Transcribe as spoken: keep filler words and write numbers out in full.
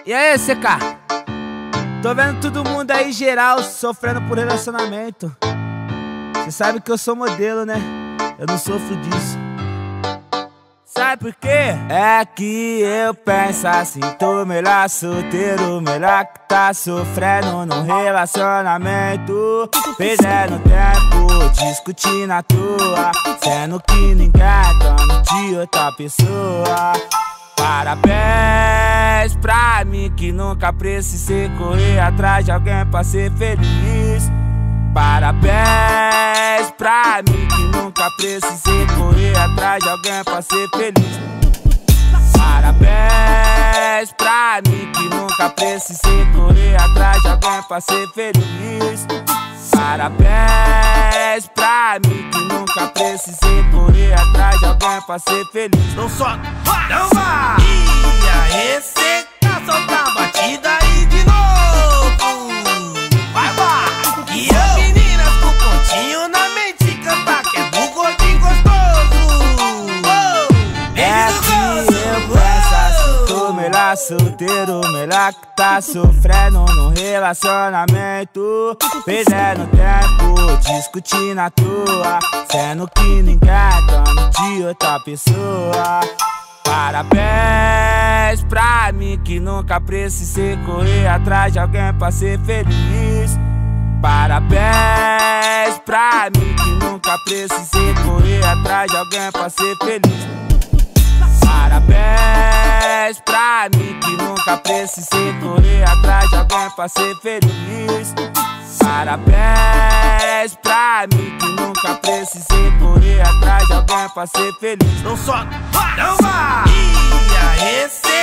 E aí, C K? Tô vendo todo mundo aí geral sofrendo por relacionamento. Cê sabe que eu sou modelo, né? Eu não sofro disso. Sabe por quê? É que eu penso assim, tô melhor solteiro, melhor que tá sofrendo num relacionamento, perdendo tempo, discutindo à toa, sendo que ninguém é dono de outra pessoa. Parabéns pra mim que nunca precisei correr atrás de alguém pra ser feliz. Parabéns pra mim que nunca precisei correr atrás de alguém pra ser feliz. Parabéns pra mim que nunca precisei correr atrás de alguém pra ser feliz. Parabéns pra mim que nunca precisei correr atrás de alguém pra ser feliz. Não só, não vá! E aí, C K, solta a batida aí de novo. Vai, vai! E as meninas com pontinho na mente cantar que é do gordinho gostoso. É que eu penso assim, tô melhor solteiro, melhor que tá sofrendo num relacionamento, perdendo tempo, discutindo à toa, sendo que ninguém é dono de outra pessoa. Parabéns pra mim que nunca precisei correr atrás de alguém pra ser feliz. Parabéns pra mim que nunca precisei correr atrás de alguém pra ser feliz. Parabéns pra mim que nunca precisei correr atrás de alguém pra ser feliz. Parabéns pra mim que nunca precisei correr atrás de alguém pra ser feliz. Não só, não vá! E aí, C